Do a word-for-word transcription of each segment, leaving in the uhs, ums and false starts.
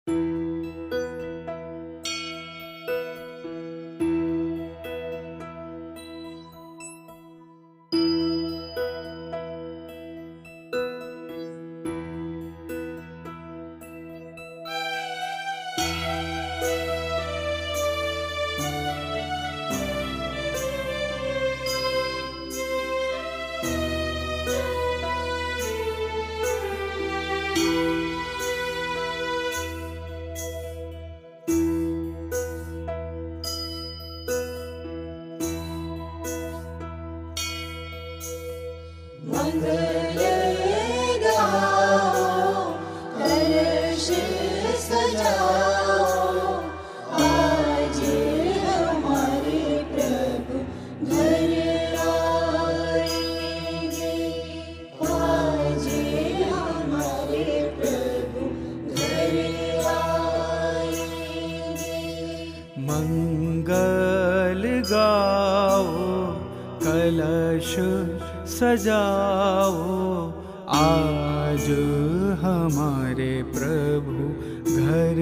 मंगल गाओ, कलश सजाओ, आज हमारे प्रभु घर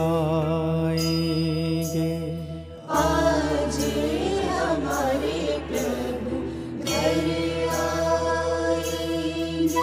आएंगे। आज हमारे प्रभु घर आएंगे।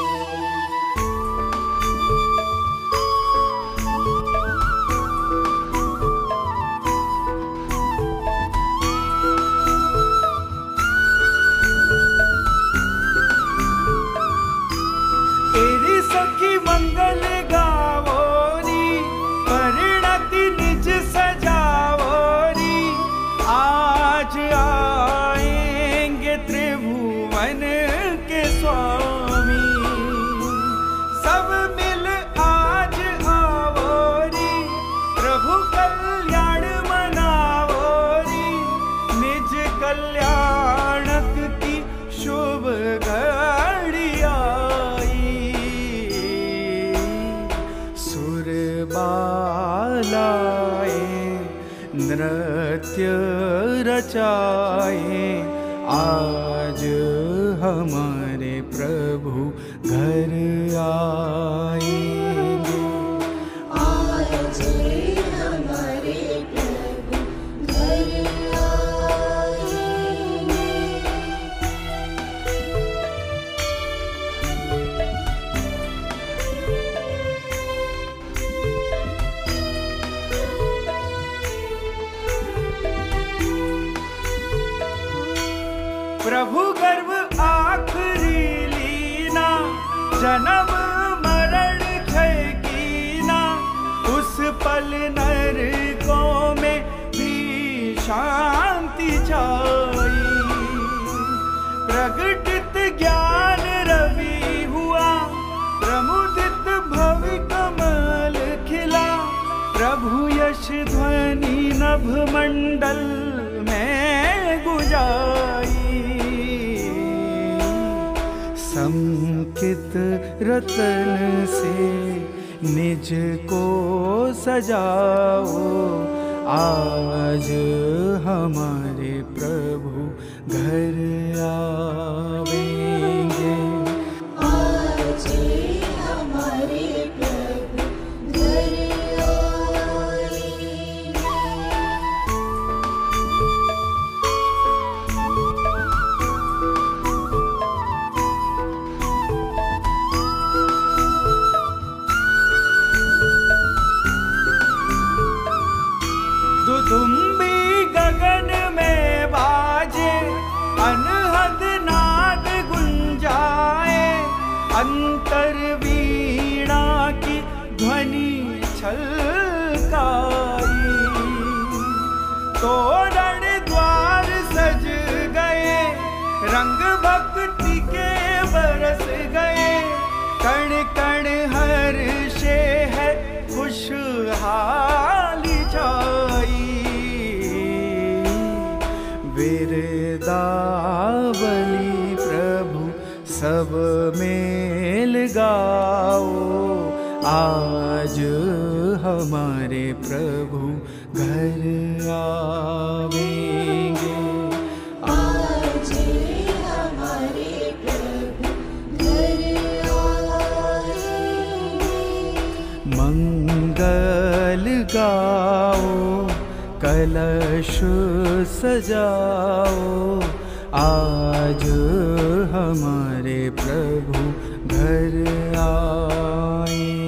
तेरी सखी मंगल गावोरी, परिणति निज सजावोरी, आज आएंगे त्रिभुवन के स्वामी। सब मिल आज आवोरी, प्रभु कल्याण मनावोरी, निज कल्याणक की शुभ घड़ी बालाए, नृत्य रचाए, आज हमारे प्रभु घर आएंगे। आज हमारे प्रभु घर आएंगे। प्रभु गर्भ आखरी लीना, जन्म मरण क्षय कीना, उस पल नरकों में भी शांति छाई। प्रगटित ज्ञान रवि हुआ, प्रमुदित भवि कमल खिला, प्रभु यश ध्वनि नभ मंडल में गुजाई। संकित रतन से निज को सजाओ, आज हमारे प्रभु घर आवेंगे। आज हमारे प्रभु घर आएंगे। दुदुम्बी गगन में बाजे, अनहद नाद गुंजाए, अंतर वीणा की ध्वनि छलकाई। तोरण द्वार सज गए, रंग भक्ति के बरस गए, कण कण हर्षे है खुशहाली छाई। विरदावली प्रभु सब मेल गाओ, आज हमारे प्रभु घर आवेंगे। आज हमारे प्रभु घर आएंगे। मंगल गाओ, कलश सजाओ, आज हमारे प्रभु घर आए।